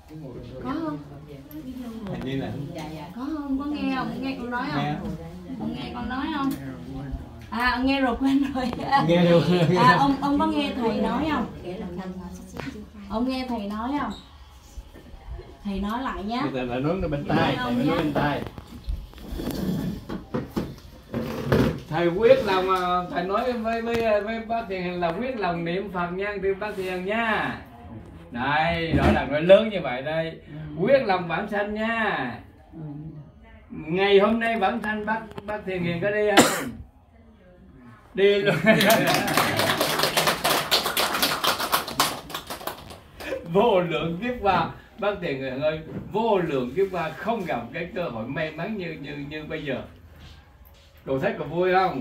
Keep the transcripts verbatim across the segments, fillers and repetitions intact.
Có không? Hình như là Có không? Có nghe không? Nghe con nói không? Ông nghe con nói không? À ông nghe rồi quên rồi. Nghe được. À ông ông có nghe thầy nói không? Ông nghe thầy nói không? Thầy nói lại nhé. Thầy nói nó bên tai, thầy nói bên tai. Thầy quyết lòng, thầy nói với với với bác Thiện Hiền là quyết lòng niệm Phật nha, từ bác Thiện Hiền nha. Đây, rõ ràng nói lớn như vậy đây. Quyết lòng vãng sanh nha. Ngày hôm nay vãng sanh bác bác Thiện Hiền có đi không? Đi luôn. Vô lượng kiếp qua bác Thiện Hiền ơi, vô lượng kiếp qua không gặp cái cơ hội may mắn như như như bây giờ. Cậu thấy cậu vui không?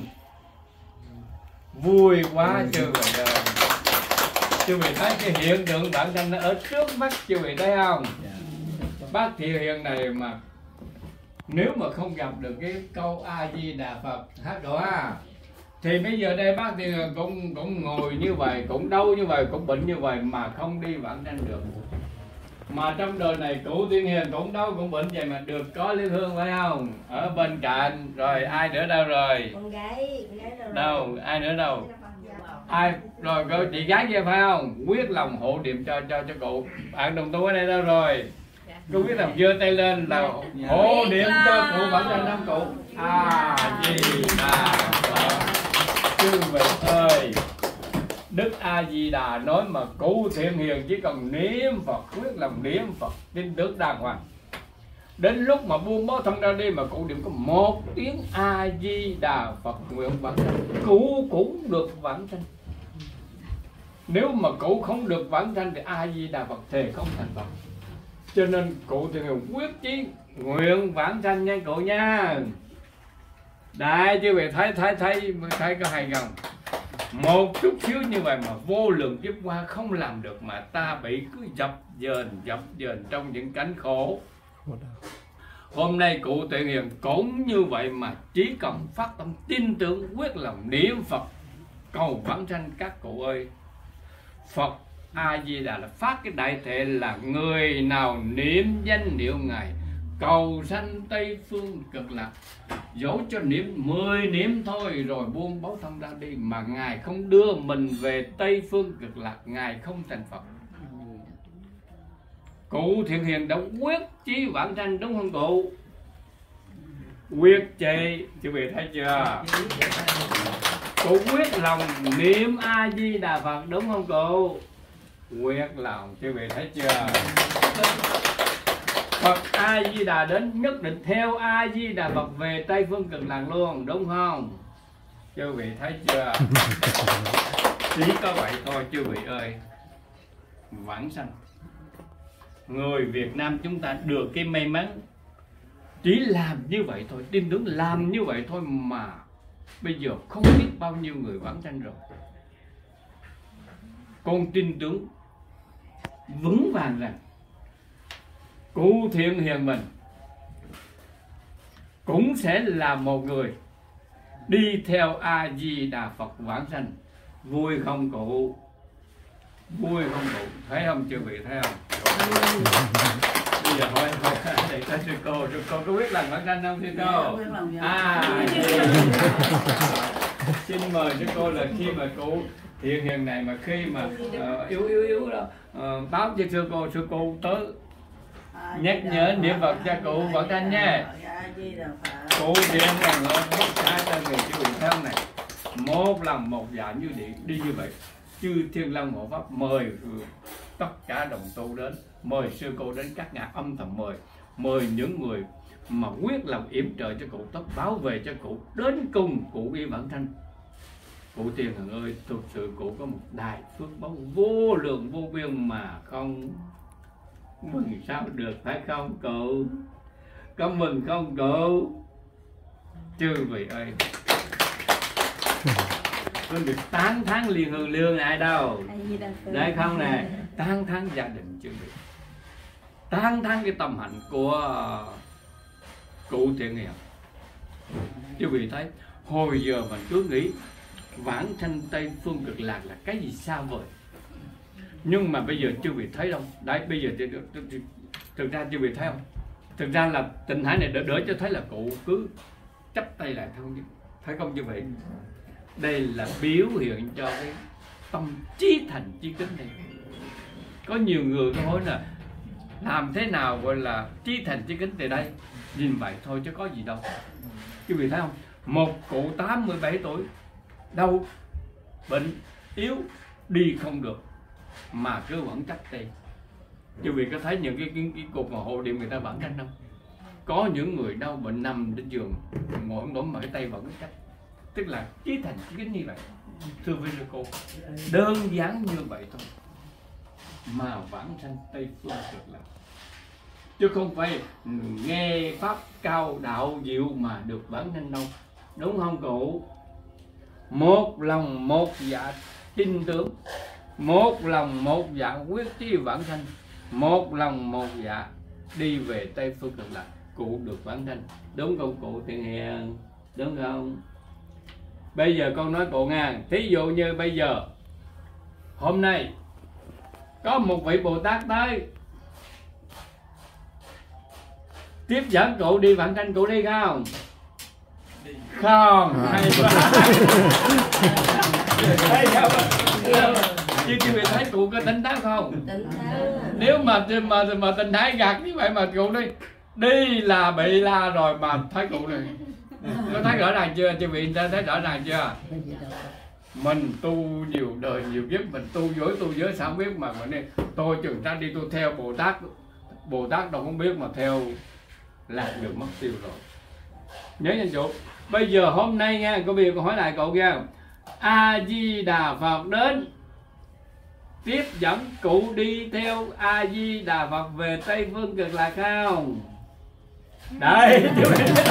Vui quá chưa vậy rồi. Chưa vị thấy cái hiện tượng bản thân nó ở trước mắt chưa vị thấy không? Bác Thiện Hiền này mà nếu mà không gặp được cái câu A Di Đà Phật hát đồ ha, thì bây giờ đây bác Thiện Hiền cũng cũng ngồi như vậy, cũng đau như vậy, cũng bệnh như vậy mà không đi vãng sanh được. Mà trong đời này cụ Thiện Hiền cũng đau cũng bệnh vậy mà được có Liên Hương phải không? Ở bên cạnh rồi ai nữa đâu rồi? Con gái, con gái đâu rồi? Đâu, ai nữa đâu? Ai rồi cô chị gái kia phải không? Quyết lòng hộ niệm cho cho cho cụ. Bạn đồng tu ở đây đâu rồi? Cô quyết lòng giơ tay lên là hộ niệm cho cụ bản thân năm cụ. À Di Đà Phật. Chư vị ơi, Đức A Di Đà nói mà cụ Thiện Hiền chỉ cần niệm Phật, quyết lòng niệm Phật, tin tưởng đàng hoàng. Đến lúc mà buông bó thân ra đi mà cụ niệm có một tiếng A Di Đà Phật nguyện vãng sanh, cụ cũng được vãng sanh. Nếu mà cụ không được vãng sanh thì A Di Đà Phật thề không thành Phật. Cho nên cụ Thiện Hiền quyết chí nguyện vãng sanh nha cụ nha. Đây chứ vị thấy thấy thấy thấy có hay không? Một chút xíu như vậy mà vô lượng kiếp qua không làm được mà ta bị cứ dập dềnh dập dềnh trong những cánh khổ. Hôm nay cụ Thiện Hiền cũng như vậy mà chỉ cần phát tâm tin tưởng quyết lòng niệm Phật cầu vãng sanh các cụ ơi. Phật A Di Đà là phát cái đại thể là người nào niệm danh niệm Ngài cầu sanh Tây Phương Cực Lạc, dẫu cho niệm mười niệm thôi rồi buông báu thân ra đi mà Ngài không đưa mình về Tây Phương Cực Lạc, Ngài không thành Phật. Cụ Thiện Hiền đã quyết chí vãng sanh đúng không cụ? Quyết chí, quý vị thấy chưa? Cụ quyết lòng niệm A Di Đà Phật đúng không cụ? Quyết lòng, quý vị thấy chưa? Phật A Di Đà đến nhất định theo A Di Đà Phật về Tây Phương Cực Lạc luôn đúng không? Quý vị thấy chưa? Chỉ có vậy thôi quý vị ơi. Vãng sanh. Người Việt Nam chúng ta được cái may mắn chỉ làm như vậy thôi, tin tưởng làm như vậy thôi mà bây giờ không biết bao nhiêu người vãng sanh rồi. Con tin tưởng vững vàng rằng cụ Thiện Hiền mình cũng sẽ là một người đi theo A Di Đà Phật vãng sanh. Vui không cụ? Vui không cụ? Thấy không chưa vị thấy không? Bây giờ hỏi hỏi để cho sư cô, sư cô có biết lần vãng sanh không sư cô? À, xin mời sư cô là khi mà cụ Thiện Hiền này mà khi mà uh, yếu yếu yếu đó uh, báo cho sư cô, sư cô tới nhắc nhở niệm Phật cho cụ vãng sanh nha. Cụ Thiện Hiền ơi, bất cả cho người chư vị theo này một lòng một dạ như điện đi như vậy. Chư Thiên Long Hộ Pháp mời tất cả đồng tu đến, mời sư cô đến các ngã âm thầm mời, mời những người mà quyết lòng yểm trợ cho cụ, tất bảo vệ cho cụ đến cùng cụ đi vãng sanh. Cụ Thiện Hiền ơi, thực sự cụ có một đại phước báo vô lượng vô biên mà không mừng sao được phải không cụ? Có mừng không cụ? Chư vị ơi, tôi được tán thán Liên Hương Lương này đâu đây không nè, tán thán gia đình chư vị, tán thán cái tâm hạnh của cụ Thiện Hiền. Chư vị thấy hồi giờ mình cứ nghĩ vãng sanh Tây Phương Cực Lạc là cái gì xa vời, Nhưng mà bây giờ chưa vị thấy đâu. Đấy, bây giờ thì, thì, thì, thực ra chưa vị thấy không? Thực ra là tình thái này đỡ đỡ cho thấy là cụ cứ chắp tay lại thôi, phải không như vậy? Đây là biểu hiện cho cái tâm trí thành trí kính này. Có nhiều người có hỏi là làm thế nào gọi là trí thành trí kính từ đây? Nhìn vậy thôi chứ có gì đâu. Quý vị thấy không? Một cụ tám mươi bảy tuổi, đau, bệnh, yếu, đi không được mà cứ vẫn chắp tay. Quý vị có thấy những cái, cái, cái cục mà hộ niệm người ta vẫn tranh không? Có những người đau bệnh nằm trên giường ngồi ngổm mà cái tay vẫn chắp. Tức là trí thành trí kính như vậy. Thưa quý vị cô, đơn giản như vậy thôi mà vãng sanh Tây Phương Cực Lạc, chứ không phải nghe pháp cao đạo diệu mà được vãng sanh đâu, đúng không cụ? Một lòng một dạ tin tưởng, một lòng một dạ quyết chí vãng sanh, một lòng một dạ đi về Tây Phương Cực Lạc, cụ được vãng sanh, đúng không cụ Thiện Hiền? Đúng không? Bây giờ con nói cụ nghe, thí dụ như bây giờ hôm nay có một vị Bồ Tát tới tiếp dẫn cụ đi vãng sanh, cụ đi không? Không, hay quá. Chứ quý vị thấy cụ có tỉnh táo không? Tỉnh táo. Nếu mà mà mà tình thái gạt như vậy mà cụ đi đi là bị la rồi mà thấy cụ này. Có thấy rõ ràng chưa? Quý vị thấy rõ ràng chưa? Mình tu nhiều đời nhiều kiếp, mình tu dối tu giới sao không biết mà mình đi tôi chừng ra đi tôi theo Bồ Tát, Bồ Tát đâu không biết mà theo lạc được mất tiêu rồi. Nhớ nha chú. Bây giờ hôm nay nha, có việc hỏi lại cậu nha. A Di Đà Phật đến tiếp dẫn cụ đi theo A Di Đà Phật về Tây Phương Cực Lạc không? Đấy, chú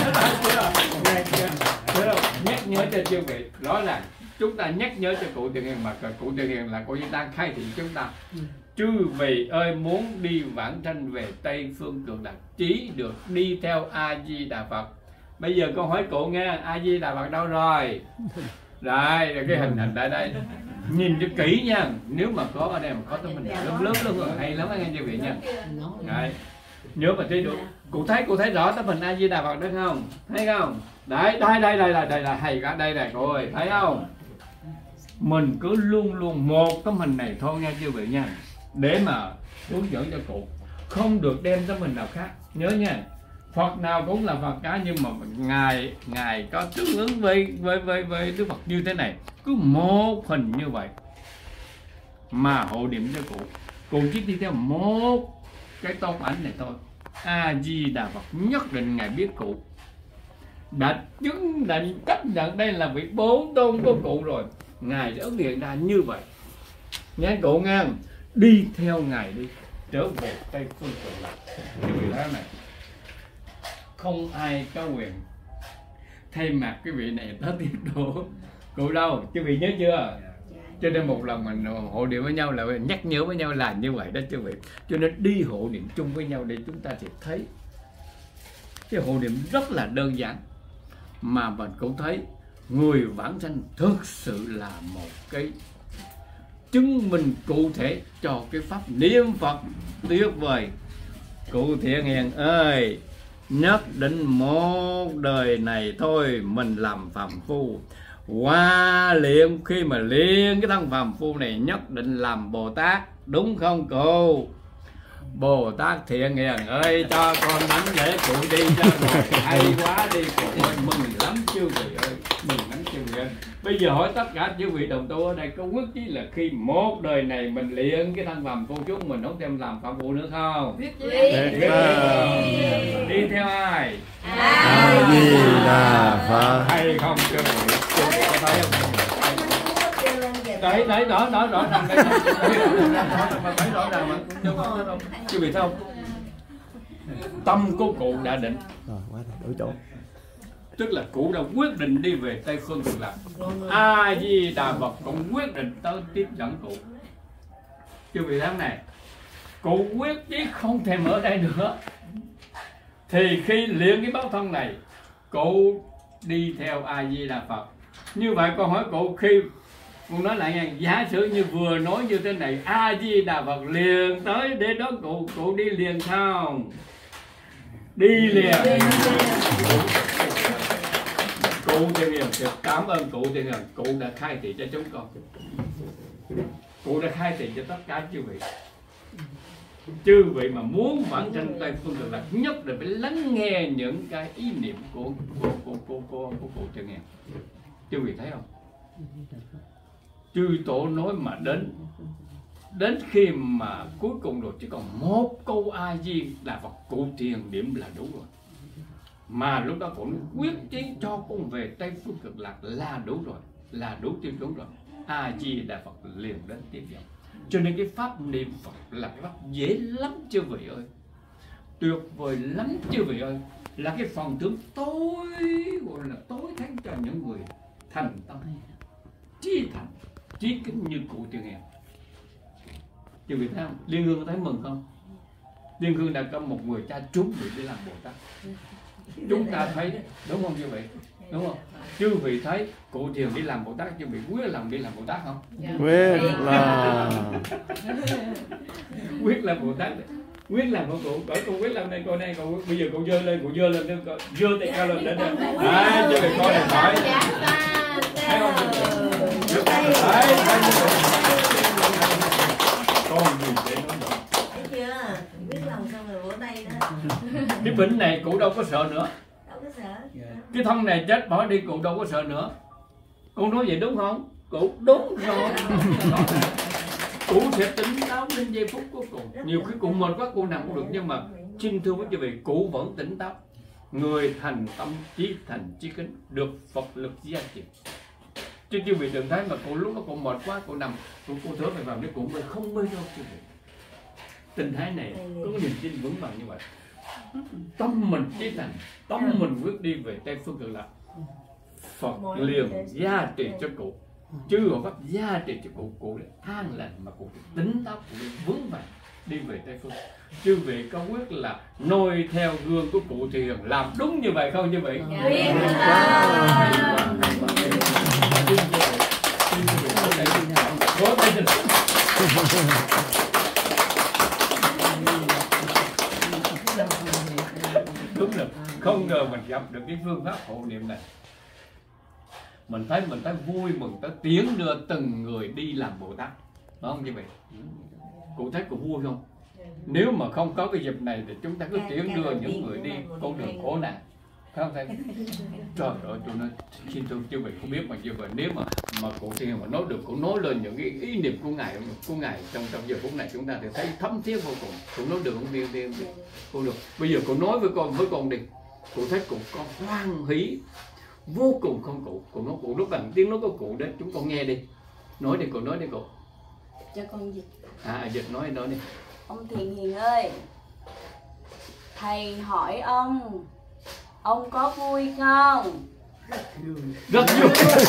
nhắc nhớ cho chư vị rõ ràng. Chúng ta nhắc nhớ cho cụ Thiện Hiền mà cụ Thiện Hiền là cụ đang khai thị chúng ta. Chư vị ơi, muốn đi vãng sanh về Tây Phương Cực Lạc chỉ được đi theo A Di Đà Phật. Bây giờ con hỏi cụ nghe, A Di Đà Phật đâu rồi? Đây, cái hình hình đây đây. Nhìn cho kỹ nha. Nếu mà có ở đây mà có tấm hình lớn lớn luôn rồi, hay lắm anh chị vị nha. Đấy. Nhớ mà thấy được. Cụ thấy cụ thấy rõ tấm hình A Di Đà Phật được không? Thấy không? Đấy, đây đây đây là đây là hay cả đây này cô ơi, thấy không? Mình cứ luôn luôn một tấm hình này thôi nha quý vị nha, để mà hướng dẫn cho cụ, không được đem tấm hình nào khác. Nhớ nha, Phật nào cũng là Phật cả, nhưng mà ngài ngài có tương ứng với với với với Đức Phật như thế này, cứ một hình như vậy mà hộ niệm cho cụ. Cụ chỉ đi theo một cái tôn ảnh này thôi. A Di Đà Phật nhất định ngài biết cụ, đã chứng định chấp nhận đây là vị bốn tôn của cụ rồi, ngài đã ứng hiện ra như vậy. Nghe cụ nghe, đi theo ngài đi trở về Tây Phương Cực Lạc. Quý vị thấy này, không ai có quyền thay mặt cái vị này tới tiếp độ cụ đâu, quý vị nhớ chưa? Cho nên một lần mình hộ niệm với nhau là nhắc nhớ với nhau là như vậy đó quý vị. Cho nên đi hộ niệm chung với nhau để chúng ta sẽ thấy cái hộ niệm rất là đơn giản, mà mình cũng thấy người vãng sanh thực sự là một cái chứng minh cụ thể cho cái pháp niệm Phật tuyệt vời. Cụ Thiện Hiền ơi, nhất định một đời này thôi mình làm phàm phu, qua luyện khi mà luyện cái thân phàm phu này nhất định làm Bồ Tát, đúng không cô? Bồ Tát Thiện Hiền ơi, cho con đánh để cụ đi cho rồi. Hay quá đi cụ ơi, mừng lắm chư vị ơi, mừng lắm chư vị ơi. Bây giờ hỏi tất cả chư vị đồng tu ở đây có quyết chí là khi một đời này mình luyện cái thân phàm phu chúng mình không thêm làm phàm phu nữa không? Biết chứ. Đi theo ai? A Di Đà Phật. Hay không chư vị? Chư vị có thấy không? Đấy, đấy, đó, đó, rõ ràng đây, mà thấy rõ ràng mà, đâu có đâu, quý vị thấy không? Tâm của cụ đã định, Rồi, quá rồi, đổi chỗ. tức là cụ đã quyết định đi về Tây Phương Cực Lạc. A Di Đà Phật cũng quyết định tới tiếp dẫn cụ. Quý vị thấy này, cụ quyết chí không thèm ở đây nữa, thì khi luyện cái báo thân này, cụ đi theo A Di Đà Phật. Như vậy con hỏi cụ khi Con nói lại nha, giả sử như vừa nói như thế này, A Di Đà Phật liền tới để đón cụ, cụ đi liền không? Đi liền. Cụ Thiên Hiền cảm ơn cụ Thiên Hiền, cụ đã khai thị cho chúng con, cụ đã khai thị cho tất cả chư vị. Chư vị mà muốn vãng sanh Tây Phương Cực Lạc nhất định phải lắng nghe những cái ý niệm của của của của của, của cụ Thiên Hiền. Chư vị thấy không? Chư tổ nói mà đến đến khi mà cuối cùng rồi chỉ còn một câu A Di Đà Phật, cụ thiền điểm là đủ rồi. Mà lúc đó cũng quyết chí cho con về Tây Phương Cực Lạc là đủ rồi, là đủ tiêu chuẩn rồi. A Di Đà Phật liền đến tiếp dẫn. Cho nên cái pháp niệm Phật là cái pháp dễ lắm chư vị ơi, tuyệt vời lắm chư vị ơi, là cái phần thưởng tối gọi là tối thắng cho những người thành tâm, chí thành, chí kính như cụ Thiên Hiền. Chư vị thấy không? Liên Hương thấy mừng không? Liên Hương đã có một người cha trúng vị để làm Bồ Tát. Chúng ta thấy đúng không chư vị? Đúng không? Chư vị thấy cụ Thiền đi làm Bồ Tát, chư vị quyết lòng đi làm Bồ Tát không? Quyết là quyết làm Bồ Tát, quyết làm của cụ. Cỡ cô quyết làm đây, cô này, cô bây giờ cô dơ lên, cô dơ lên, dơ tay cao lên lên đây. Đấy, chư vị coi này phải. Thấy không? Đấy, thấy con gì để nói nữa. Thấy chưa? Biết lòng xong rồi vỗ tay đó. Cái bệnh này cụ đâu có sợ nữa. Đâu có sợ. Cái thân này chết bỏ đi cụ đâu có sợ nữa. Con nói vậy đúng không? Cụ đúng rồi. Cụ sẽ tỉnh táo đến giây phút cuối cùng. Nhiều khi cụ mệt quá cụ nằm cũng được, nhưng mà xin thưa với quý vị, cụ vẫn tỉnh táo. Người thành tâm chí thành chí kính, được Phật lực gia trì. Chứ quý vị đừng thấy mà cụ lúc đó cụ mệt quá cụ nằm, cụ cô thở phải vào để cụ mới không mới đâu quý vị. Tình thái này có niềm tin vững vàng như vậy. Tâm mình chí thành, tâm mình quyết đi về Tây Phương Cực Lạc, Phật liền gia trì cho cụ. Chứ họ pháp gia trì cho cụ, cụ để an lành mà cụ tính táo, cụ vững vàng đi về Tây Phương. Chư vị có quyết là noi theo gương của cụ Thiền làm đúng như vậy không như vậy? Đúng rồi, không ngờ mình gặp được cái phương pháp hộ niệm này. Mình thấy mình thấy vui mừng, tới tiến đưa từng người đi làm Bồ Tát, đúng không như vậy? Cụ thấy cụ vui không? Nếu mà không có cái dịp này thì chúng ta cứ tiến đưa những người đi con đường khổ nạn, phải không thầy? Trời ơi, tôi nói xin thưa chư vị không biết mà như vậy, nếu mà mà cụ Thiền mà nói được, cụ nói lên những cái ý niệm của ngài của ngài trong trong giờ phút này chúng ta thì thấy thấm thiết vô cùng. Cụ nói được không tiên tiên cụ được. Bây giờ cụ nói với con với con đi, cụ thấy cụ con hoan hỷ vô cùng không cụ? Cụ nói cụ lúc bằng tiếng nói của cụ đến chúng con nghe đi, nói đi cụ, nói đi cụ. Cho con dịch. À dịch nói nói đi. Ông Thiền Hiền ơi, thầy hỏi ông, ông có vui không? Rất vui.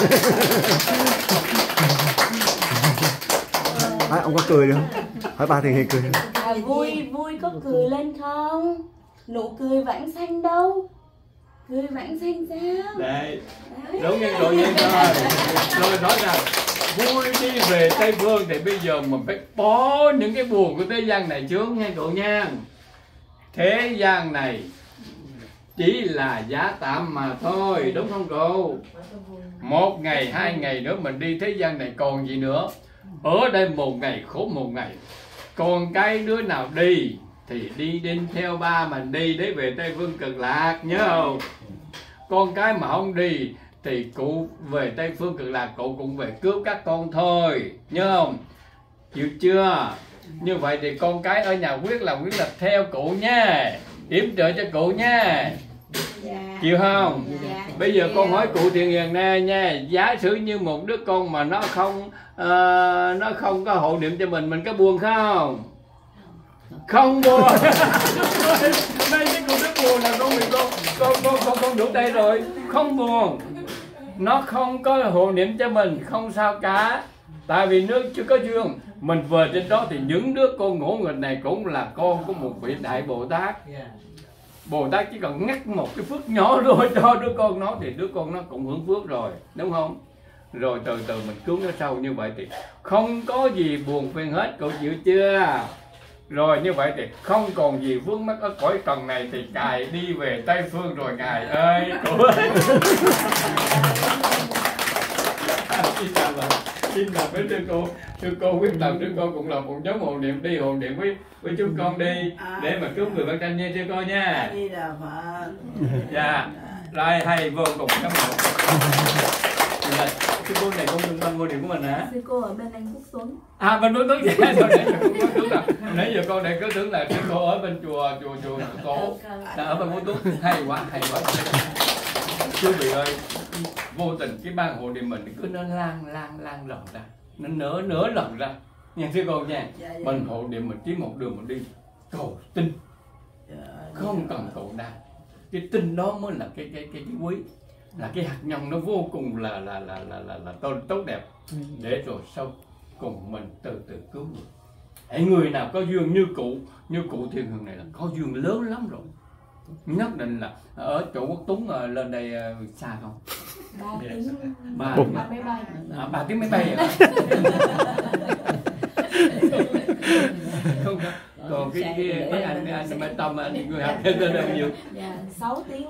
à, ông có cười được không? Hỏi bà Thiền Hiền cười. À, vui vui có cười lên không? Nụ cười vãng sanh đâu? Cười vãng sanh sao? Đây, đúng nghe rồi nghe rồi. Rồi nói rằng vui đi về Tây Phương thì bây giờ mình phải bỏ những cái buồn của thế gian này trước nghe cậu nha. Thế gian này chỉ là giá tạm mà thôi, đúng không cậu? Một ngày, hai ngày nữa mình đi thế gian này còn gì nữa. Ở đây một ngày khổ một ngày. Còn cái đứa nào đi thì đi đi theo ba mình đi để về Tây Phương Cực Lạc, nhớ không? Con cái mà không đi thì cụ về Tây Phương Cực Lạc, cụ cũng về cứu các con thôi, nhớ không? Chịu chưa? Như vậy thì con cái ở nhà quyết là quyết là theo cụ nha, yểm trợ cho cụ nha. Dạ. Chịu không? Dạ. Bây giờ con hỏi cụ Thiền Hiền nè nha, giả sử như một đứa con mà nó không uh, nó không có hộ niệm cho mình, mình có buồn không? Không buồn. Đây cái con rất buồn là con mình con con con con con đủ tay rồi, không buồn. Nó không có hộ niệm cho mình không sao cả, tại vì nước chưa có duyên. Mình về trên đó thì những đứa con ngỗ nghịch này cũng là con của một vị đại Bồ Tát. Bồ Tát chỉ cần ngắt một cái phước nhỏ rồi cho đứa con nó thì đứa con nó cũng hưởng phước rồi, đúng không? rồi từ từ mình cứu nó sâu. Như vậy thì không có gì buồn phiền hết, cậu chịu chưa? Rồi như vậy thì không còn gì vướng mắc ở cõi trần này thì ngài đi về Tây Phương rồi ngài ơi. Cậu ơi. Xin chào bà, xin chào với thưa cô, thưa cô quyết tâm thưa cô cũng là một nhóm hộ niệm, đi hộ niệm với với chúng con đi để mà cứu người Văn Tranh nha thưa cô nha. Dạ, rồi hay vô cùng cảm ơn. Thưa cô này con con ngôi niệm của mình hả? Thưa cô ở bên anh Quốc Tuấn. À bên Quốc Tuấn vậy. Rồi nãy giờ con tưởng là nãy giờ con này cứ tưởng là thưa cô ở bên chùa chùa chùa cổ. Là ở bên Quốc Tuấn. Hay quá, hay quá. Quý vị ơi, vô tình cái ban hộ niệm mình cứ nó lan lan lan rộng ra, nó nở nở rộng ra nha thưa cô nha. Mình hộ niệm mình chỉ một đường mình đi cầu tin, không cần cầu đa. Cái tin đó mới là cái cái cái, cái quý, là cái hạt nhân nó vô cùng là là là là là, là tốt, tốt đẹp, để rồi sau cùng mình từ từ cứu người. Hãy người nào có duyên như cụ, như cụ Thiên Hương này là có duyên lớn lắm rồi. Nhất định là ở chỗ Quốc Tuấn lên đây xa không? Ba tiếng ba máy bay. À, ba tiếng máy bay à? Không, còn cái cái, cái anh anh anh Mai Tâm anh người học thêm lên đâu nhiều? Dạ sáu tiếng.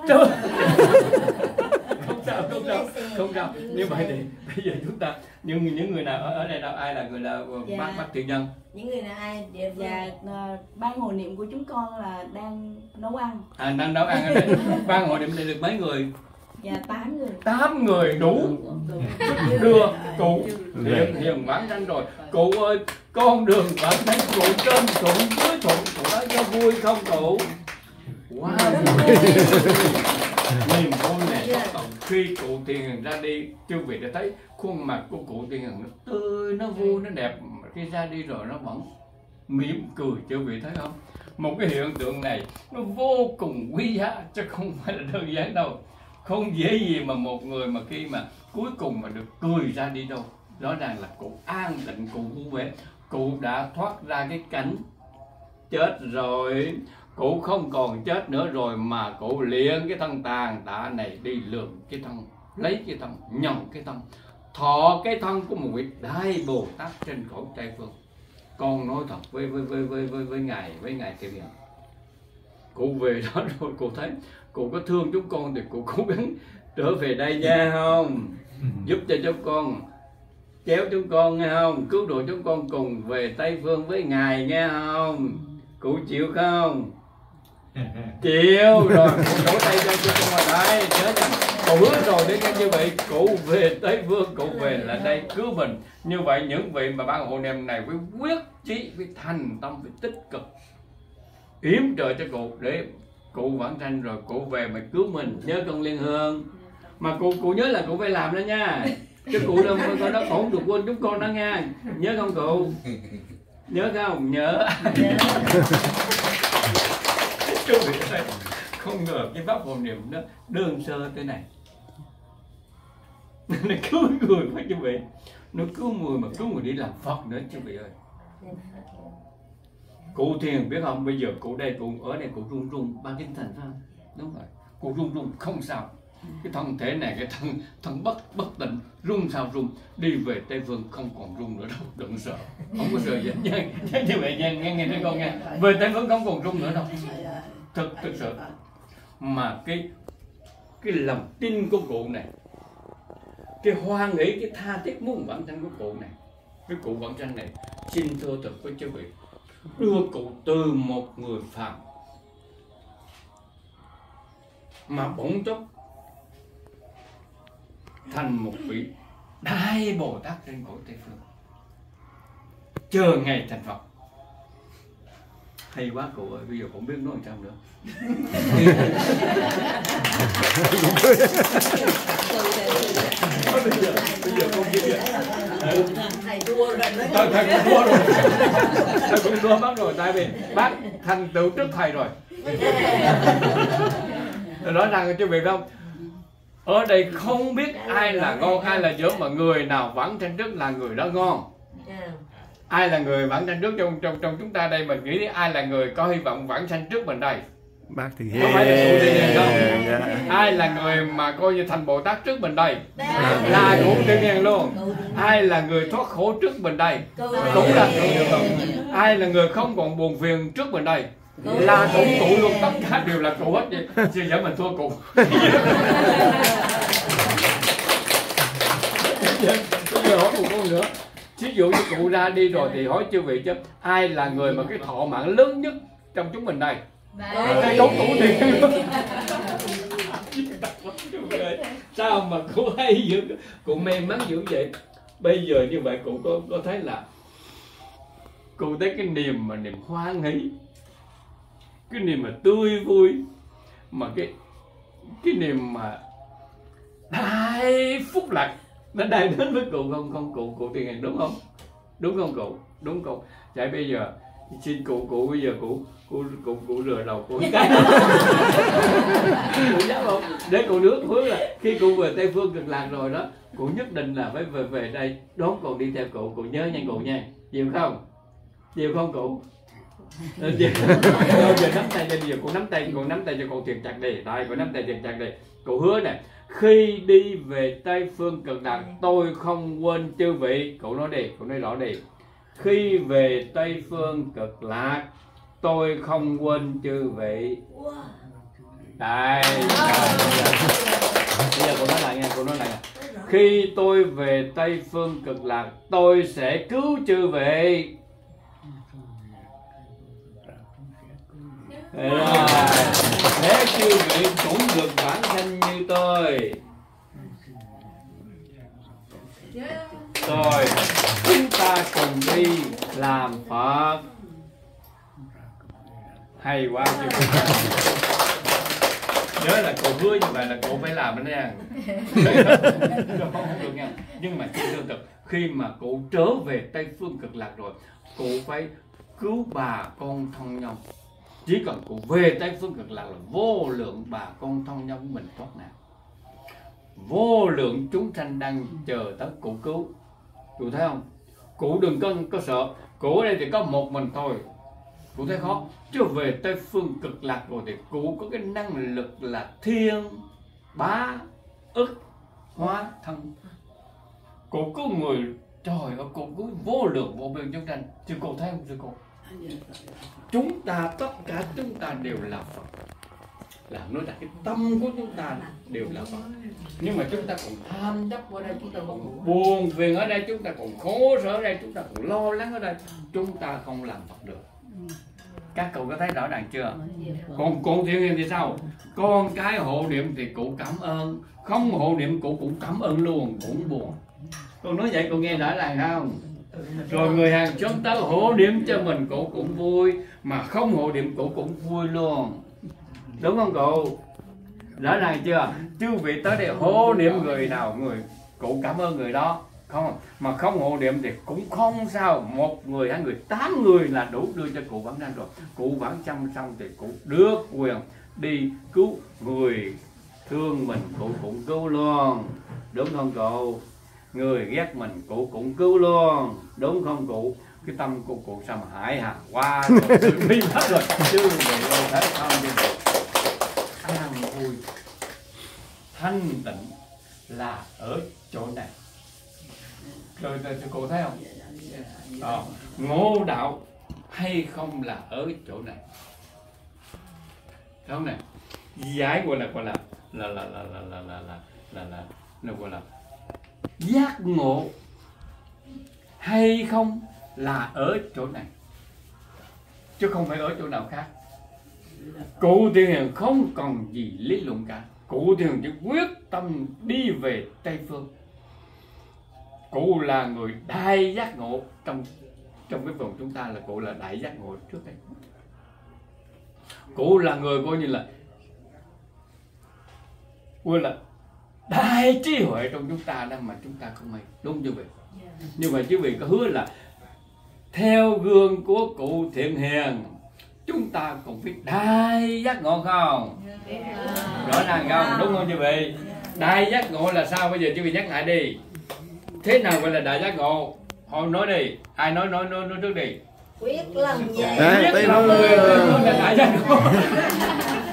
Không sao, không sao, không sao. Như vậy thì bây giờ chúng ta những những người nào ở, ở đây đâu, ai là người là dạ. bác bác thiện nhân? Những người nào ai địa phương? Dạ ban hộ niệm của chúng con là đang nấu ăn. À đang nấu ăn ở đây. Ban hộ niệm đây được mấy người? Dạ tám người. Tám người đủ đưa cụ Thiện Hiền Vãng Sanh rồi. Cụ ơi, con đường Vãng Sanh cụ trên cụ dưới thuận, cụ nói cho vui không cụ? Wow. Niềm vui này còn khi cụ Thiện Hiền ra đi, chưa vị đã thấy khuôn mặt của cụ Thiện Hiền nó tươi, nó vui, nó đẹp. Khi ra đi rồi nó vẫn mỉm cười, chưa vị thấy không? Một cái hiện tượng này nó vô cùng quý giá chứ không phải là đơn giản đâu. Không dễ gì mà một người mà khi mà cuối cùng mà được cười ra đi đâu. Rõ ràng là cụ an định, cụ vui vẻ. Cụ đã thoát ra cái cảnh chết rồi. Cụ không còn chết nữa rồi mà cụ luyện cái thân tàn tạ này đi lượm cái thân, lấy cái thân, nhận cái thân, thọ cái thân của một vị Đại Bồ Tát trên cõi Tây Phương. Con nói thật với với với với với, với ngài với ngài Thiện Hiền. Cụ về đó rồi cụ thấy cụ có thương chúng con thì cụ cố gắng trở về đây nha không? Giúp cho chúng con, kéo chúng con nghe không? Cứu độ chúng con cùng về Tây Phương với ngài nghe không? Cụ chịu không? Chịu rồi, cụ đổ tay cho chúng con vào đây. Nhớ nha, cụ hứa rồi để nghe như vậy, cụ về Tây Phương, cụ về là đây cứu mình. Như vậy những vị mà ban hộ niệm này với quyết chí, với thành tâm, với tích cực yểm trợ cho cụ để cụ Vãng Sanh rồi cụ về mà cứu mình. Nhớ con Liên Hương mà cụ cụ nhớ là cụ phải làm đó nha, chứ cụ đâu có nó ổn được quên chúng con đó nha. Nhớ không cụ? Nhớ không? Nhớ. Chú vị thấy không ngờ cái pháp hộ niệm nó đơn sơ thế này. Nó cứu người phải chú vị, nó cứu người mà cứu người đi làm Phật nữa chú vị ơi. Cụ Thiền biết không, bây giờ cụ đây, cụ ở đây cụ run run ba tinh thần phải không? Đúng rồi, cụ run run không sao. Cái thân thể này, cái thân thân bất bất tịnh, run sao run, đi về Tây Phương không còn run nữa đâu, đừng sợ, không có sợ gì nha, như vậy nha, nghe nghe thấy con nghe, về Tây Phương không còn run nữa đâu, thực thực sự. Mà cái cái lòng tin của cụ này, cái hoan nghĩ, cái tha thiết muốn Vãng Sanh của cụ này, cái cụ Vãng Sanh này, xin thưa thật với quý vị, đưa cụ từ một người phàm mà bỗng chốc thành một vị Đại Bồ Tát trên cõi Tây Phương, chờ ngày thành Phật. Hay quá cụ ơi, bây giờ cũng biết nói sao nữa. bây giờ bây giờ con kia kìa. Thầy đua rồi đấy. Thầy thầy cũng đua rồi. Thầy cũng đua bác rồi, tại vì bác thành tựu trước thầy rồi. Nói rằng chứ việc không? Ở đây không biết ai là ngon, ai là dở, mà người nào Vãng Sanh trước là người đó ngon. Ai là người Vãng Sanh trước trong trong trong chúng ta đây, mình nghĩ đến ai là người có hy vọng Vãng Sanh trước mình đây. Bác thì Có phải là cụ Thiên Hiền không? Dạ. Ai là người mà coi như thành Bồ Tát trước mình đây? Là cụ Thiên Hiền luôn. Ai là người thoát khổ trước mình đây? Cũng là cụ Thiên Hiền. Ai là người không còn buồn phiền trước mình đây? Là cũng cụ luôn. Tất cả đều là cụ hết vậy. Chứ giờ mình thua cụ. Bây giờ hỏi một câu nữa. Ví dụ như cụ ra đi rồi thì hỏi chư vị chứ, ai là người mà cái thọ mạng lớn nhất trong chúng mình đây? Đây đúng cụ thì sao mà cụ hay dữ, cụ may mắn dữ vậy? Bây giờ như vậy cụ có có thấy là cụ thấy cái niềm mà niềm hoan hỷ, cái niềm mà tươi vui, mà cái cái niềm mà đại phúc lạc nó đang đến với cụ không không cụ cụ Thiên Hiền, đúng không? Đúng không cụ? Đúng không? Vậy bây giờ xin cụ cụ bây giờ cụ cụ cụ cụ rửa đầu cụ cái cụ dám không? Để cụ nước hứa là khi cụ về Tây Phương Cực Lạc rồi đó, cụ nhất định là phải về về đây đón con đi theo cụ. Cụ nhớ nha cụ nha, chịu không? Chịu không cụ? Giờ nắm tay cho, bây giờ cụ nắm tay, cụ nắm tay cho cụ thiệt chặt đi, đây cụ nắm tay thiệt chặt đi. Cụ hứa nè, khi đi về Tây Phương Cực Lạc tôi không quên chư vị. Cụ nói đi, cụ nói rõ đi. Khi về Tây Phương Cực Lạc tôi không quên chư vị. Đây. Bây giờ cô nói lại nha, cô nói lại nha. Khi tôi về Tây Phương Cực Lạc tôi sẽ cứu chư vị. Rồi. Để chư vị cũng được bản thân như tôi. Rồi chúng ta cùng đi làm Phật. Hay quá. Nhớ là cậu hứa như vậy là cậu phải làm đó nha. Không được nha. Nhưng mà tương tự khi mà cậu trở về Tây Phương Cực Lạc rồi, cậu phải cứu bà con thân nhân. Chỉ cần cậu về Tây Phương Cực Lạc là vô lượng bà con thân nhân của mình thoát nạn. Vô lượng chúng sanh đang chờ tới cụ cứu. Cụ thấy không? Cụ đừng có, có sợ. Cụ ở đây thì có một mình thôi. Cụ thấy khó. Chứ về Tây Phương Cực Lạc rồi thì cụ có cái năng lực là thiên bá ức hóa thân. Cụ cứu người, trời ơi, cụ cứu vô lượng vô biên chúng sanh. Chứ cụ thấy không? Chứ cụ chúng ta, tất cả chúng ta đều là Phật. Là nói là cái tâm của chúng ta đều là Phật. Nhưng mà chúng ta còn tham chấp ở đây, chúng ta còn buồn phiền ở đây, chúng ta còn khổ sở ở đây, chúng ta còn lo lắng ở đây. Chúng ta không làm Phật được. Các cậu có thấy rõ ràng chưa? Còn con Thiên Hiền thì sao? Con cái hộ niệm thì cụ cảm ơn, không hộ niệm cụ cũng cảm ơn luôn, cũng buồn. Con nói vậy cậu nghe rõ ràng không? Rồi người hàng xóm tới hộ niệm cho mình cụ cũng vui, mà không hộ niệm cụ cũng vui luôn. Đúng không cụ? Rõ ràng chưa? Chư vị tới đây hộ niệm người nào, người cụ cảm ơn người đó. Không, mà không hộ niệm thì cũng không sao. Một người, hai người, tám người là đủ đưa cho cụ vãng sanh rồi. Cụ vãng sanh xong thì cụ được quyền đi cứu người thương mình, cụ cũng cứu luôn. Đúng không cụ? Người ghét mình cụ cũng cứu luôn. Đúng không cụ? Cái tâm của cụ sao mà hại hả? Qua wow, sự bi hết rồi. Chứ vậy thấy không? An vui thanh tịnh là ở chỗ này. Rồi cô thấy không? À, ngộ đạo hay không là ở chỗ này. Thấy không này? Giải gọi là gọi là là là là là là là là là là là gọi là giác ngộ hay không là ở chỗ này, chứ không phải ở chỗ nào khác. Cụ Thiên Hiền không cần gì lý luận cả. Cụ Thiên Hiền chỉ quyết tâm đi về Tây Phương. Cụ là người đại giác ngộ trong trong cái vùng chúng ta, là cụ là đại giác ngộ trước đây. Cụ là người coi như là coi là đại trí huệ trong chúng ta đó mà chúng ta không hay. Đúng như vậy. Nhưng mà quý vị có hứa là theo gương của cụ Thiên Hiền chúng ta cũng phải đại giác ngộ không? Rõ ràng không? Đúng không quý vị? Đại giác ngộ là sao? Bây giờ quý vị nhắc lại đi. Thế nào gọi là đại giác ngộ? Họ nói đi. Ai nói nói nói, nói trước đi. Quyết lòng về. Đấy, Quyết lòng về là đại giác ngộ.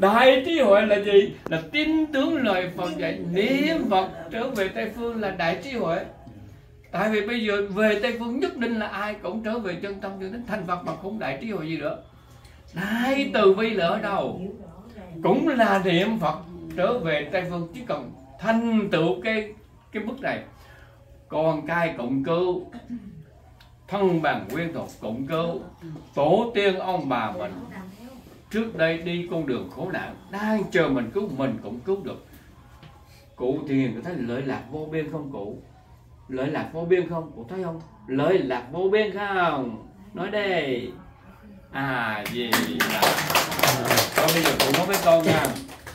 Đại trí huệ là gì? Là tin tưởng lời Phật dạy, niệm Phật trở về Tây Phương là đại trí huệ. Tại vì bây giờ về Tây Phương nhất định là ai cũng trở về chân tâm chân tính thành Phật, mà không đại trí huệ gì nữa. Đại từ bi là ở đâu? Cũng là niệm Phật trở về Tây Phương, chỉ cần thành tựu cái cái bước này. Con cai cộng cứu, thân bằng quyên thuộc cộng cứu, tổ tiên ông bà mình trước đây đi con đường khổ nạn đang chờ mình cứu, mình cũng cứu được. Cụ thì hiền có thấy lợi lạc vô biên không cụ? Lợi lạc vô biên không? Cụ thấy không? Lợi lạc vô biên không? Nói đây. À gì đó. Thôi bây giờ cụ nói với con nha.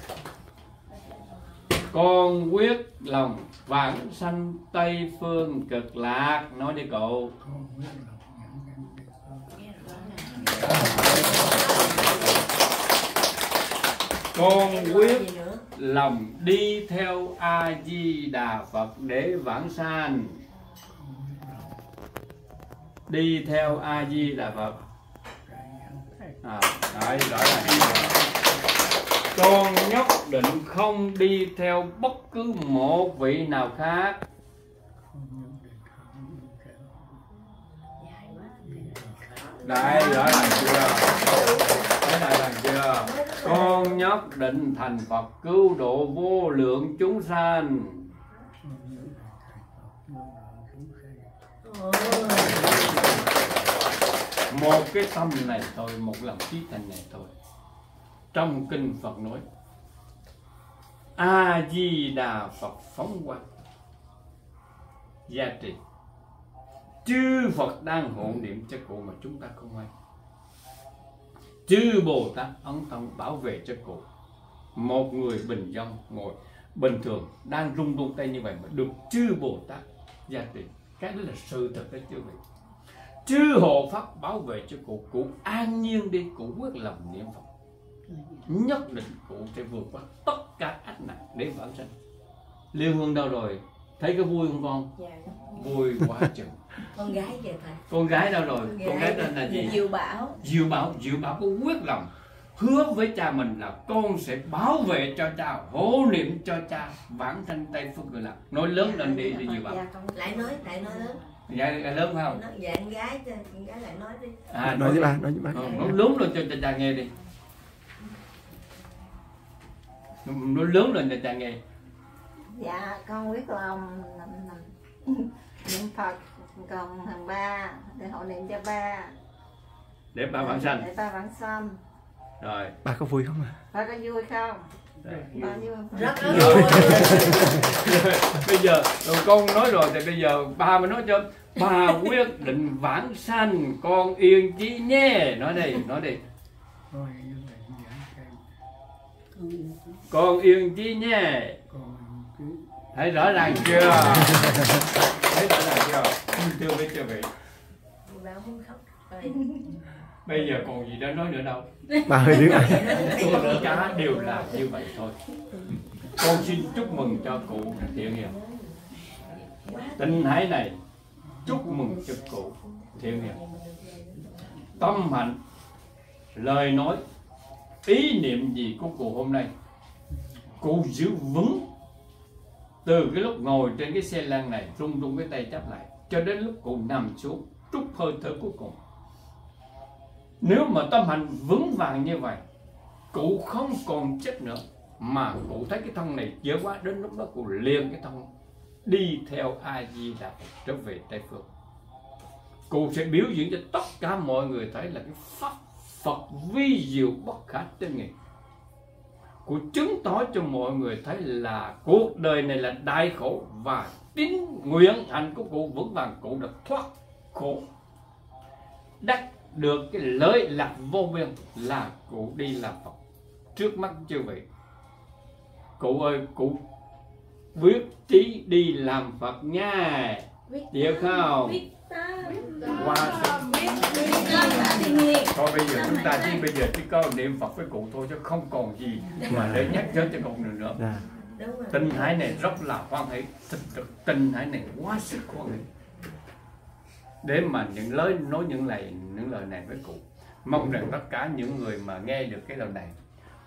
Con quyết lòng vãng sanh Tây Phương cực lạc. Nói đi cậu. Con quyết lòng đi theo A Di Đà Phật để vãng sanh. Đi theo A Di Đà Phật. À, đấy, rõ ràng. Con nhất định không đi theo bất cứ một vị nào khác. Đấy, rõ ràng chưa? Thấy rõ ràng chưa? Con nhất định thành Phật cứu độ vô lượng chúng sanh. Một cái tâm này thôi, một lòng chí thành này thôi. Trong kinh Phật nói A Di Đà Phật phóng quang gia trì, chư Phật đang hộ niệm cho cụ mà chúng ta không hay. Chư Bồ Tát ấn tâm bảo vệ cho cụ. Một người bình dân ngồi bình thường đang rung rung tay như vậy mà được chư Bồ Tát gia trì, cái đó là sự thật đấy chư vị. Chư hộ pháp bảo vệ cho cụ, cụ an nhiên đi, cụ quyết lòng niệm Phật, nhất định cụ sẽ vượt qua tất cả ách nạn để vãng sanh. Liên Hương đâu rồi? Thấy cái vui không con? Dạ. Vui quá chừng. Con gái vậy thầy. Con gái đâu rồi? Con Con gái tên là gì? Diệu Bảo. Diệu Bảo. Diệu Bảo có quyết lòng hứa với cha mình là con sẽ bảo vệ cho cha, hộ niệm cho cha vãng sanh Tây Phương Cực Lạc. Nói lớn lên đi đi Diệu Bảo. Dạ, con lại nói, lại nói lớn. Dạ lớn phải không? Dạ con gái, con gái lại nói đi. À, Nói với ba, nói với ba. Ờ, nói lớn lên cho cha, cha nghe đi. Nói lớn lên cho cha nghe. Dạ con quyết lòng niệm Phật còn thằng ba để hộ niệm cho ba, Để ba vãng sanh. để ba vãng sanh. Rồi. Ba có vui không à? Ba có vui không? Rồi. Ba vui không? Rất Rồi. Bây giờ con nói rồi thì bây giờ ba mới nói cho ba quyết định vãng sanh, con yên chí nhé. Nói đi, nói đi. Con yên chí nhé. Thấy rõ ràng chưa? Thấy rõ ràng chưa? Chưa biết chưa vị. Bảo muốn khóc. Bây giờ còn gì đó nói nữa đâu. Ba hơi đứng lại. Tất cả đều là như vậy thôi. Con xin chúc mừng cho cụ Thiện Hiền. Tình hải này chúc mừng cho cụ Thiện Hiền. Tâm hạnh, lời nói, ý niệm gì của cụ hôm nay, cụ giữ vững từ cái lúc ngồi trên cái xe lăn này rung rung cái tay chắp lại cho đến lúc cụ nằm xuống trút hơi thở cuối cùng. Nếu mà tâm hạnh vững vàng như vậy, cụ không còn chết nữa, mà cụ thấy cái thân này dễ quá, đến lúc đó cụ liền cái thân đi theo A Di Đà Phật trở về Tây Phương. Cụ sẽ biểu diễn cho tất cả mọi người thấy là cái pháp Phật vi diệu bất khả tư nghị. Cụ chứng tỏ cho mọi người thấy là cuộc đời này là đại khổ, và tín nguyện hạnh của cụ vững vàng, cụ được thoát khổ, đắc được cái lợi lạc vô biên là cụ đi làm Phật trước mắt chư vị. Cụ ơi, cụ quyết chí đi làm Phật nha, chịu không? Qua thôi bây giờ chúng ta chỉ bây giờ chỉ có niệm Phật với cụ thôi, chứ không còn gì mà để nhắc nhớ cho cụ nữa nữa. Tình hải này rất là hoan hỷ, tình hải này quá sức hoan hỷ để mà những lời nói những lời những lời này với cụ. Mong rằng tất cả những người mà nghe được cái lời này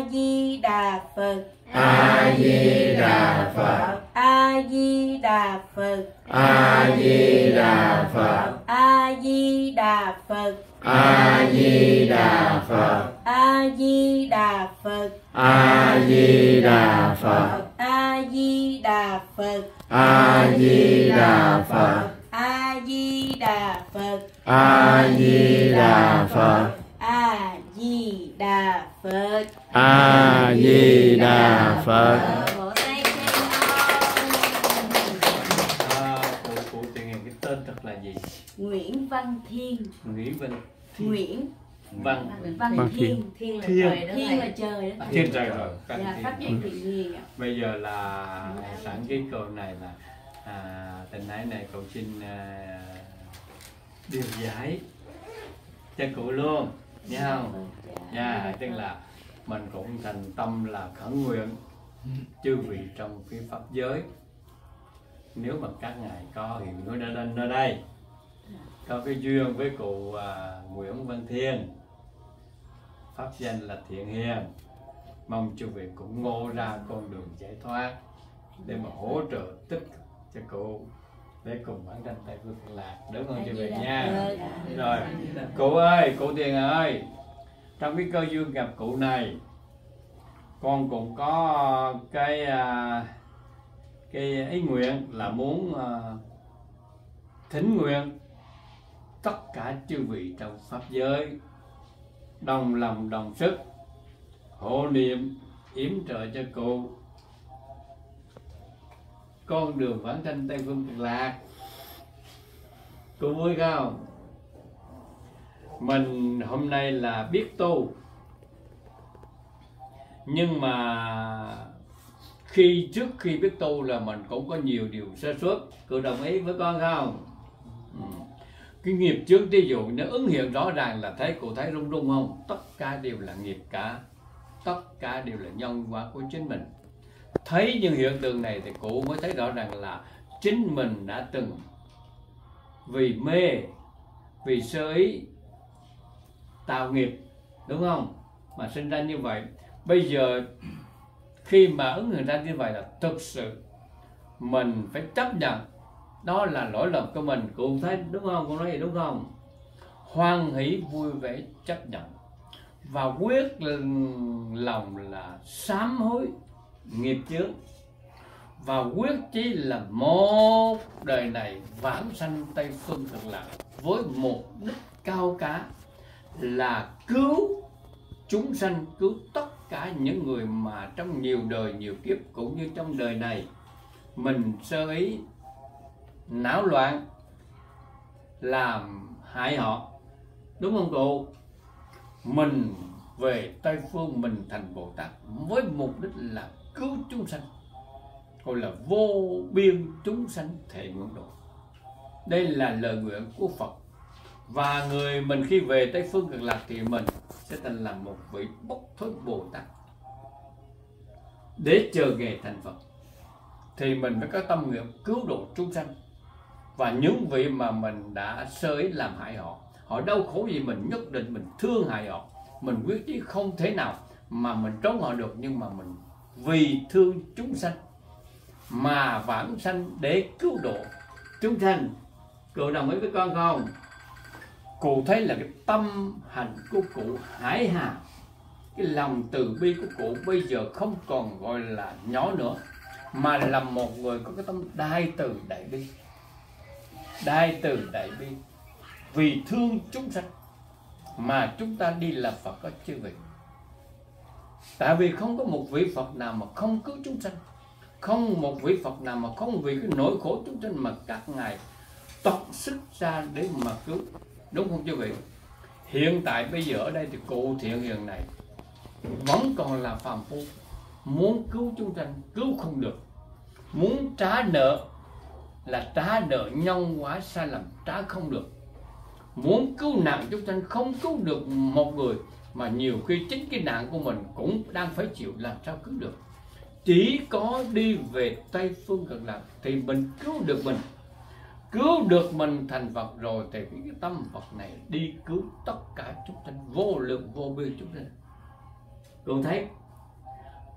A Di Đà Phật. A Di Đà Phật. A Di Đà Phật. A Di Đà Phật. A Di Đà Phật. A Di Đà Phật. A Di Đà Phật. A Di Đà Phật. A Di Đà Phật. A Di Đà Phật. A Di Đà Phật. A Di Đà Phật. A Di Đà Phật. A Di Đà Phật. Vỗ tay khen À, cụ cụ tiền hiền cái tên thật là gì? Nguyễn Văn Thiên. Nguyễn Văn Nguyễn Văn Văn Văn Thiên. Thiên là Thiên. trời đó Thiên thầy. là trời đó. Thiên trời rồi. Dạ, Căn pháp thiên. nhân tự nhiên ạ. Bây giờ là sẵn cái câu này là à, tình ái này cậu xin à, điều giải cho cụ luôn nha không? Nha, tức là mình cũng thành tâm là khẩn nguyện chư vị trong cái pháp giới, nếu mà các ngài có hiện hữu ở đây, nơi đây có cái duyên với cụ à, Nguyễn Văn Thiên, pháp danh là Thiện Hiền, mong chư vị cũng ngô ra con đường giải thoát để mà hỗ trợ tích cực cho cụ để cùng bản tranh Tây Phương Cực Lạc, đúng không chư vị nha? Rồi, cụ ơi, cụ Tiền ơi, trong cái cơ duyên gặp cụ này, con cũng có cái à, cái ý nguyện là muốn à, thỉnh nguyện tất cả chư vị trong pháp giới đồng lòng đồng sức hộ niệm yểm trợ cho cụ con đường vãng sanh Tây Phương Cực Lạc. Cụ vui không? Mình hôm nay là biết tu, nhưng mà khi trước khi biết tu là mình cũng có nhiều điều sơ suất. Cụ đồng ý với con không? Ừ. Cái nghiệp trước ví dụ nó ứng hiện rõ ràng là thấy cụ thấy rung rung không? Tất cả đều là nghiệp cả, tất cả đều là nhân quả của chính mình. Thấy những hiện tượng này thì cụ mới thấy rõ ràng là chính mình đã từng vì mê, vì sơ ý tạo nghiệp, đúng không? Mà sinh ra như vậy. Bây giờ khi mà ứng hiện ra như vậy là thực sự mình phải chấp nhận đó là lỗi lầm của mình. Cụ thấy đúng không? Cụ nói gì đúng không? Hoan hỷ vui vẻ chấp nhận và quyết lòng là sám hối nghiệp chướng, và quyết chí là một đời này vãng sanh Tây Phương Cực Lạc với mục đích cao cả là cứu chúng sanh, cứu tất cả những người mà trong nhiều đời nhiều kiếp cũng như trong đời này mình sơ ý náo loạn làm hại họ, đúng không cụ? Mình về Tây Phương mình thành Bồ Tát với mục đích là cứu chúng sanh, gọi là vô biên chúng sanh thể nguyện độ. Đây là lời nguyện của Phật. Và người mình khi về Tây Phương Cực Lạc thì mình sẽ thành là một vị bốc thối Bồ Tát để chờ ngày thành Phật. Thì mình phải có tâm nguyện cứu độ chúng sanh. Và những vị mà mình đã sơ ý làm hại họ, họ đau khổ gì mình nhất định mình thương hại họ, mình quyết chí không thể nào mà mình trốn họ được, nhưng mà mình vì thương chúng sanh mà vãng sanh để cứu độ chúng sanh. Cụ đồng ý với con không? Cụ thấy là cái tâm hành của cụ hải hà, cái lòng từ bi của cụ bây giờ không còn gọi là nhỏ nữa, mà là một người có cái tâm đại từ đại bi, đại từ đại bi vì thương chúng sanh mà chúng ta đi là Phật có chư vị. Tại vì không có một vị Phật nào mà không cứu chúng sanh, không một vị Phật nào mà không vì cái nỗi khổ chúng sanh mà các ngài tận sức ra để mà cứu, đúng không chư vị? Hiện tại bây giờ ở đây thì cụ Thiện Hiền này vẫn còn là phàm phu, muốn cứu chúng sanh cứu không được, muốn trả nợ là trả nợ nhân quả sai lầm trả không được, muốn cứu nạn chúng sanh không cứu được một người, mà nhiều khi chính cái nạn của mình cũng đang phải chịu, làm sao cứu được. Chỉ có đi về Tây Phương Cực Lạc thì mình cứu được mình, cứu được mình thành Phật rồi thì cái tâm Phật này đi cứu tất cả chúng sanh, vô lượng vô biên chúng sanh. Con thấy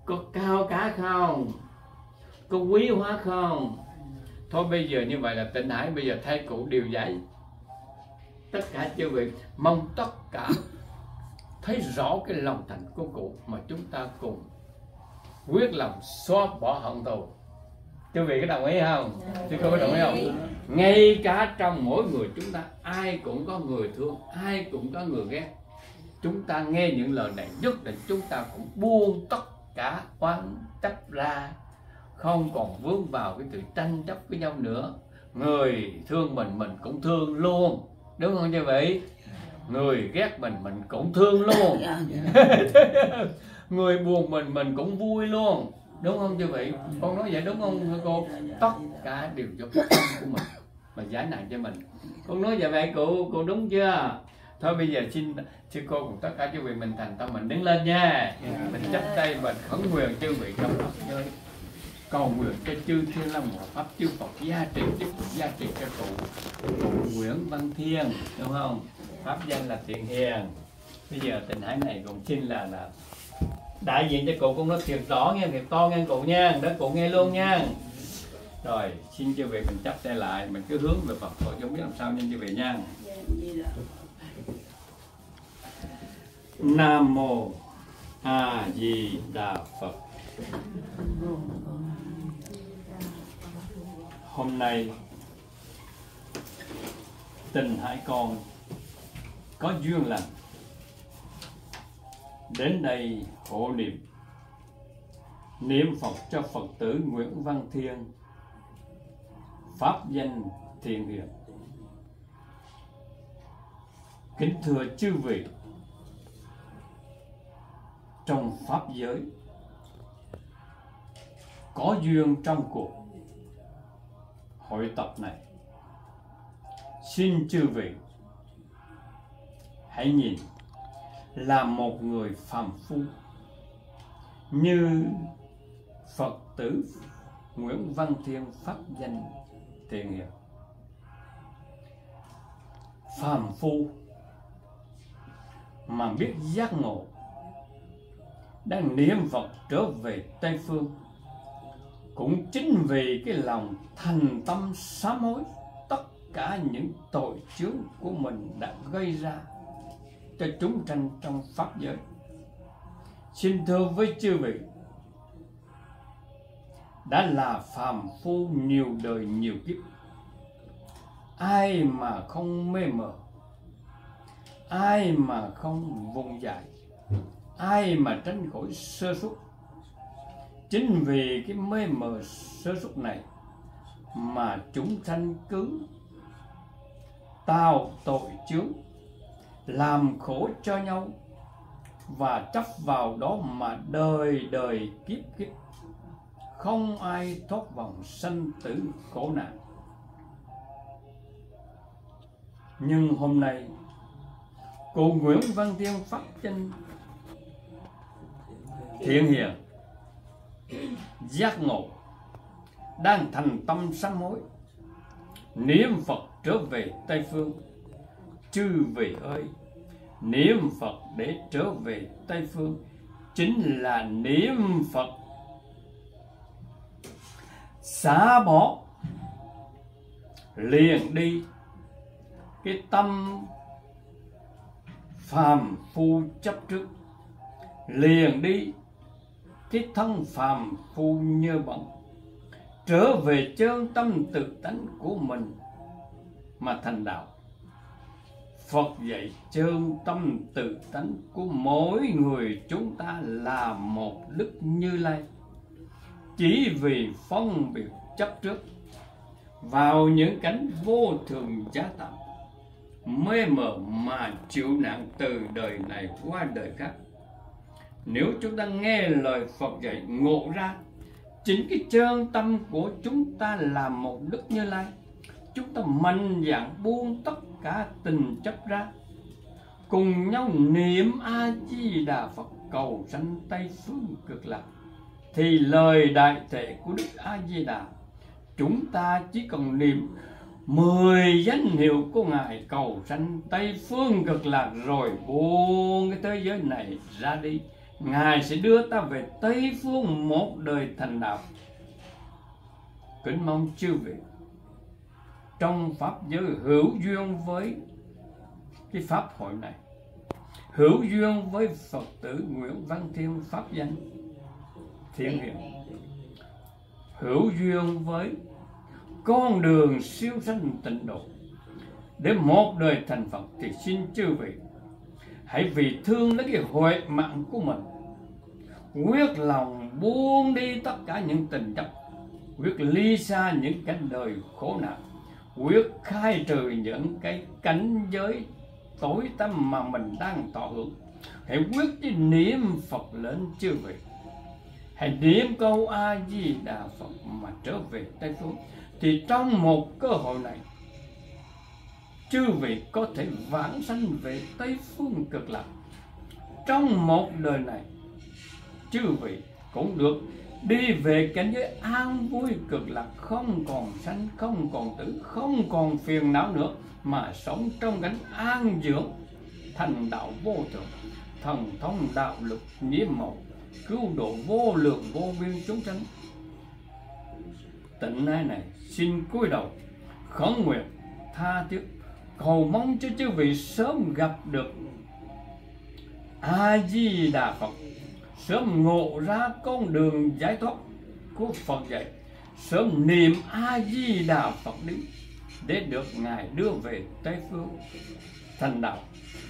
có cao cả không, có quý hóa không? Thôi bây giờ như vậy là Tịnh Hải bây giờ thay cụ điều giải tất cả chư vị, mong tất cả thấy rõ cái lòng thành của cụ mà chúng ta cùng quyết lòng xóa bỏ hận thù. Chư vị có đồng ý không? Chứ cô có đồng ý không? Ngay cả trong mỗi người chúng ta, ai cũng có người thương, ai cũng có người ghét. Chúng ta nghe những lời này nhất định chúng ta cũng buông tất cả oán chấp ra, không còn vướng vào cái sự tranh chấp với nhau nữa. Người thương mình mình cũng thương luôn, đúng không chư vị? Người ghét mình mình cũng thương luôn. Người buồn mình mình cũng vui luôn, đúng không chư vị? Con nói vậy đúng không cô? Tất cả đều do cái tâm của mình mà giải nạn cho mình. Con nói vậy vậy cô cô đúng chưa? Thôi bây giờ xin sư cô cùng tất cả chư vị mình thành tâm mình đứng lên nha. Mình chắp tay và khấn nguyện chư vị trong pháp giới, cầu nguyện cho chư Thiên Long Hộ Pháp, chư Phật gia trì, chư Phật gia trì cho cụ cụ Nguyễn Văn Thiên, đúng không? Pháp danh là Thiện Hiền. Bây giờ Tịnh Hải này cũng xin là là đại diện cho cụ cũng nói thiệt rõ nghe, thiệt to nghe cụ nha, đó cụ nghe luôn nha. Rồi xin chư vị mình chắp tay lại, mình cứ hướng về Phật thôi, không biết làm sao nha chư vị nha. Nam mô A Di Đà Phật. Hôm nay Tịnh Hải con có duyên lành đến đây hộ niệm niệm Phật cho Phật tử Nguyễn Văn Thiên, pháp danh Thiện Hiền. Kính thưa chư vị, trong pháp giới có duyên trong cuộc hội tập này, xin chư vị hãy nhìn là một người phàm phu như Phật tử Nguyễn Văn Thiên, pháp danh Thiện Hiền. Phàm phu mà biết giác ngộ, đang niệm Phật trở về Tây Phương, cũng chính vì cái lòng thành tâm sám hối tất cả những tội chướng của mình đã gây ra cho chúng sanh trong pháp giới. Xin thưa với chư vị, đã là phàm phu nhiều đời nhiều kiếp, ai mà không mê mờ, ai mà không vùng dại, ai mà tránh khỏi sơ suất. Chính vì cái mê mờ sơ suất này mà chúng sanh cứ tạo tội chướng, làm khổ cho nhau và chấp vào đó mà đời đời kiếp kiếp không ai thoát vòng sanh tử khổ nạn. Nhưng hôm nay cụ Nguyễn Văn Thiên, pháp danh Thiện Hiền, giác ngộ, đang thành tâm sám hối, niệm Phật trở về Tây Phương. Chư vị ơi, niệm Phật để trở về Tây Phương chính là niệm Phật xả bỏ liền đi cái tâm phàm phu chấp trước, liền đi cái thân phàm phu nhơ bẩn, trở về chân tâm tự tánh của mình mà thành đạo. Phật dạy chân tâm tự tánh của mỗi người chúng ta là một Đức Như Lai. Chỉ vì phân biệt chấp trước vào những cảnh vô thường giá tạm, mê mờ mà chịu nạn từ đời này qua đời khác. Nếu chúng ta nghe lời Phật dạy, ngộ ra chính cái chân tâm của chúng ta là một Đức Như Lai, chúng ta mạnh dạn buông tất cả tình chấp ra, cùng nhau niệm A Di Đà Phật cầu sanh Tây Phương Cực Lạc, thì lời đại thể của Đức A Di Đà chúng ta chỉ cần niệm mười danh hiệu của Ngài cầu sanh Tây Phương Cực Lạc rồi buông cái thế giới này ra đi, Ngài sẽ đưa ta về Tây Phương một đời thành đạo. Kính mong chư vị trong pháp giới hữu duyên với cái pháp hội này, hữu duyên với Phật tử Nguyễn Văn Thiên pháp danh Thiện Hiện, hữu duyên với con đường siêu sanh tịnh độ để một đời thành Phật, thì xin chư vị hãy vì thương lấy cái huệ mạng của mình, quyết lòng buông đi tất cả những tình chấp, quyết ly xa những cảnh đời khổ nạn, quyết khai trừ những cái cảnh giới tối tăm mà mình đang tỏ hưởng. Hãy quyết đi niệm Phật lên chư vị, hãy niệm câu A Di Đà Phật mà trở về Tây Phương. Thì trong một cơ hội này, chư vị có thể vãng sanh về Tây Phương cực lạc. Trong một đời này, chư vị cũng được đi về cảnh giới an vui cực lạc, không còn sanh, không còn tử, không còn phiền não nữa, mà sống trong cảnh an dưỡng, thành đạo vô thượng, thần thông đạo lực nhiễm màu, cứu độ vô lượng vô biên chúng sanh. Tịnh nay này xin cúi đầu khẩn nguyện tha thiết, cầu mong cho chư vị sớm gặp được A Di Đà Phật, sớm ngộ ra con đường giải thoát của Phật dạy, sớm niệm A Di Đà Phật đi để được Ngài đưa về Tây Phương thành đạo.